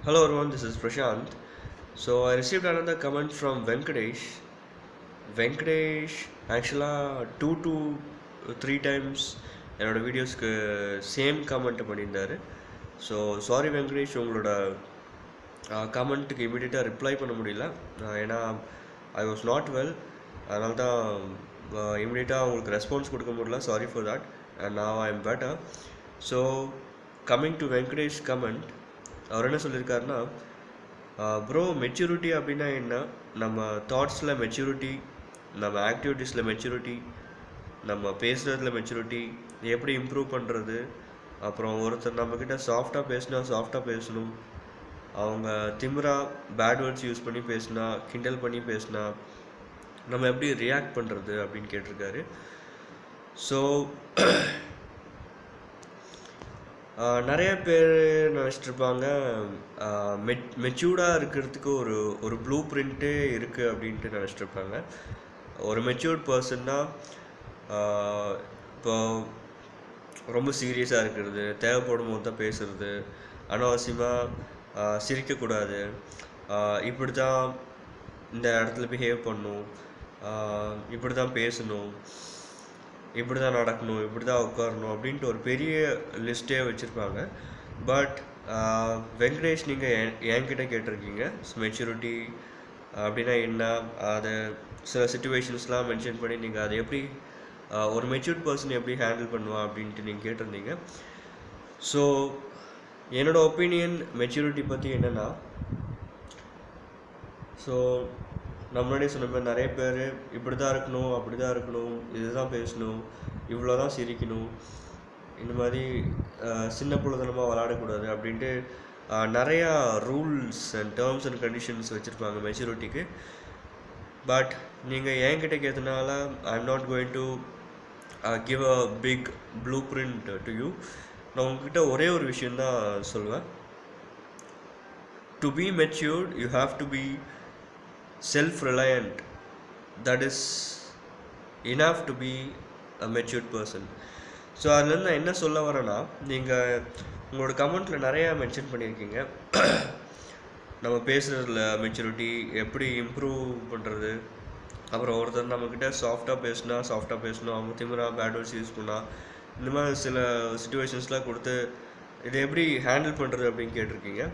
Hello everyone, this is Prashanth. So I received another comment from Venkatesh. Venkatesh actually 2 to 3 times என்னோட வீடியோஸ்க்கு same comment பண்ணியிருந்தாரு. So sorry Venkatesh, உங்களோட கமெண்ட்டுக்கு இமீடியட்டாக reply பண்ண முடியல. ஏன்னா ஐ வாஸ் நாட் வெல், அதனால தான் இமீடியட்டாக உங்களுக்கு ரெஸ்பான்ஸ் கொடுக்க முடியல. Sorry for that. And now I am better. So coming to Venkatesh comment, அவர் என்ன சொல்லியிருக்காருன்னா, ப்ரோ மெச்சூரிட்டி அப்படின்னா என்ன, நம்ம தாட்ஸில் மெச்சூரிட்டி, நம்ம ஆக்டிவிட்டீஸில் மெச்சூரிட்டி, நம்ம பேசுகிறதுல மெச்சூரிட்டி, எப்படி இம்ப்ரூவ் பண்ணுறது, அப்புறம் ஒருத்தர் நம்மக்கிட்ட சாஃப்டாக பேசினா சாஃப்டாக பேசணும், அவங்க திமிரா பேட் வேர்ட்ஸ் யூஸ் பண்ணி பேசினா, கிண்டல் பண்ணி பேசினா நம்ம எப்படி ரியாக்ட் பண்ணுறது அப்படின்னு கேட்டிருக்காரு. ஸோ நிறைய பேர் நினச்சிட்ருப்பாங்க மெச்சூர்டாக இருக்கிறதுக்கு ஒரு ப்ளூ பிரிண்ட்டே இருக்குது அப்படின்ட்டு நினச்சிட்ருப்பாங்க. ஒரு மெச்சூர்ட் பர்சன்னா இப்போ ரொம்ப சீரியஸாக இருக்கிறது, தேவைப்படும் போது தான் பேசுகிறது, அனாவசியமாக சிரிக்கக்கூடாது, இப்படி தான் இந்த இடத்துல பிஹேவ் பண்ணணும், இப்படி தான் பேசணும், இப்படி தான் நடக்கணும், இப்படி தான் உட்காரணும் அப்படின்ட்டு ஒரு பெரிய லிஸ்ட்டே வச்சுருப்பாங்க. பட் வெங்கடேஷ், நீங்கள் என்கிட்ட கேட்டிருக்கீங்க மெச்சூரிட்டி அப்படின்னா என்ன, அதை சில சுச்சுவேஷன்ஸ்லாம் மென்ஷன் பண்ணி நீங்கள் அதை எப்படி ஒரு மெச்சூர்ட் பர்சன் எப்படி ஹேண்டில் பண்ணுவா அப்படின்ட்டு நீங்கள் கேட்டிருந்தீங்க. ஸோ என்னோடய ஒப்பீனியன் மெச்சூரிட்டி பற்றி என்னென்னா, ஸோ நம்ம முன்னாடியே சொன்ன மாதிரி நிறைய பேர் இப்படி தான் இருக்கணும், அப்படி தான் இருக்கணும், இதுதான் பேசணும், இவ்வளோ தான் சிரிக்கணும், இந்த மாதிரி சின்ன பொழுதுனமாக விளையாடக்கூடாது அப்படின்ட்டு நிறையா rules and terms and conditions வச்சுருப்பாங்க மெச்சூரிட்டிக்கு. பட் நீங்கள் என்கிட்ட கேட்டதுனால I am not going to give a big blueprint to you. நான் உங்ககிட்ட ஒரே ஒரு விஷயந்தான் சொல்லுவேன். To be matured you have to be self-reliant. That is enough to be a matured person. So அதுலேருந்து நான் என்ன சொல்ல வரேன்னா, நீங்கள் உங்களோட கமெண்ட்டில் நிறையா மென்ஷன் பண்ணியிருக்கீங்க நம்ம பேசுகிறதுல மெச்சூரிட்டி எப்படி இம்ப்ரூவ் பண்ணுறது, அப்புறம் ஒருத்தர் நம்மக்கிட்ட சாஃப்டாக பேசணும், அவங்க திமிரா பேட் வேர்ட்ஸ் யூஸ் பண்ணால், இந்த மாதிரி சில சுச்சுவேஷன்ஸ்லாம் கொடுத்து இதை எப்படி ஹேண்டில் பண்ணுறது அப்படின்னு கேட்டிருக்கீங்க.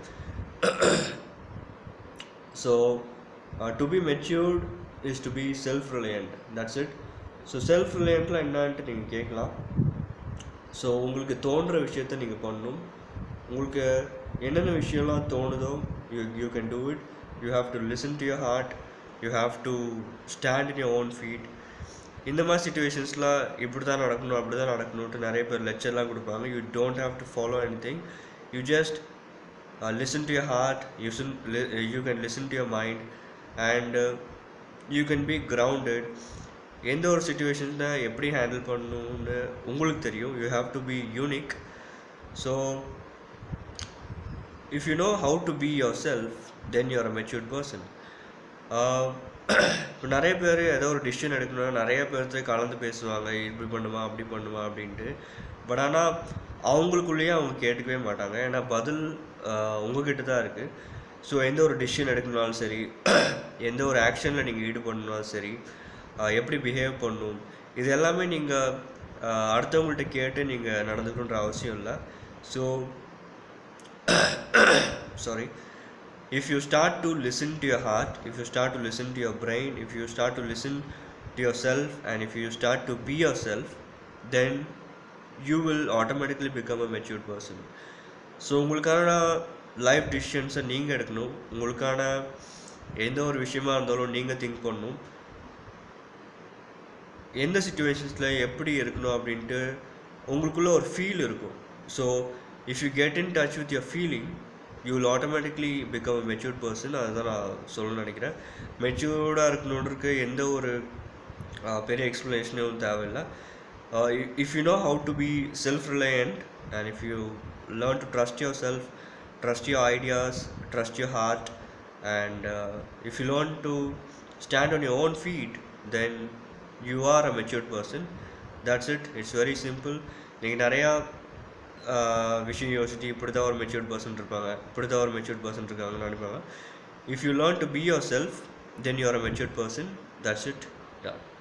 So to be matured is to be self-reliant. That's it. So செல்ஃப்-ரிலையண்ட்டில் என்னான்ட்டு நீங்கள் கேட்கலாம். ஸோ உங்களுக்கு தோன்ற விஷயத்த நீங்கள் பண்ணணும். உங்களுக்கு என்னென்ன விஷயம்லாம் தோணுதோ you can do it. You have to listen to your heart, you have to stand in your own feet. இந்த மாதிரி சுச்சுவேஷன்ஸில் இப்படி தான் நடக்கணும், அப்படி தான் நடக்கணுன்ட்டு நிறைய பேர் லெக்சர்லாம் கொடுப்பாங்க. You don't have to follow anything. You just listen to your heart, you can listen to your mind, and you can be grounded. எந்த ஒரு சுச்சுவேஷனில் எப்படி ஹேண்டில் பண்ணணுன்னு உங்களுக்கு தெரியும். You have to be unique. So if you know how to be yourself, then you're a matured person. இப்போ நிறைய பேர் ஏதோ ஒரு டிசிஷன் எடுக்கணும்னா நிறைய பேர்த்து கலந்து பேசுவாங்க, இப்படி பண்ணுமா அப்படி பண்ணுமா அப்படின்ட்டு. பட் ஆனால் அவங்களுக்குள்ளேயே அவங்க கேட்டுக்கவே மாட்டாங்க. ஏன்னா பதில் உங்ககிட்ட தான் இருக்குது. ஸோ எந்த ஒரு டிசிஷன் எடுக்கணுனாலும் சரி, எந்த ஒரு ஆக்ஷனில் நீங்கள் ஈடுபடணுனாலும் சரி, எப்படி பிஹேவ் பண்ணணும், இது எல்லாமே நீங்கள் அடுத்தவங்கள்ட்ட கேட்டு நீங்கள் நடந்துக்கணுன்ற அவசியம் இல்லை. So sorry, if you start to listen to your heart, if you start to listen to your brain, if you start to listen to yourself, and if you start to be yourself, then you will automatically become a matured person. So உங்களுக்கான life டிசிஷன்ஸை நீங்கள் எடுக்கணும். உங்களுக்கான எந்த ஒரு விஷயமா இருந்தாலும் நீங்கள் திங்க் பண்ணணும். எந்த சுச்சுவேஷன்ஸில் எப்படி இருக்கணும் அப்படின்ட்டு உங்களுக்குள்ளே ஒரு ஃபீல் இருக்கும். So if you get in touch with your feeling, you will automatically become a matured person. அதுதான் நான் சொல்லணும்னு நினைக்கிறேன். மெச்சூர்டாக இருக்கணுன்றதுக்கு எந்த ஒரு பெரிய எக்ஸ்ப்ளனேஷனும் தேவையில்லை. If you know how to be self-reliant, and if you learn to trust yourself, trust your ideas, trust your heart, and if you learn to stand on your own feet, then you are a matured person. That's it. It's very simple. நீங்கள் நிறையா விஷயம் யோசிச்சு இப்படி தான் ஒரு matured person இருப்பாங்க, இப்படி தான் ஒரு மெச்சூர்ட் பர்சன் இருக்காங்கன்னு நினைப்பாங்க. If you learn to be yourself then you are a matured person. That's it. Yeah.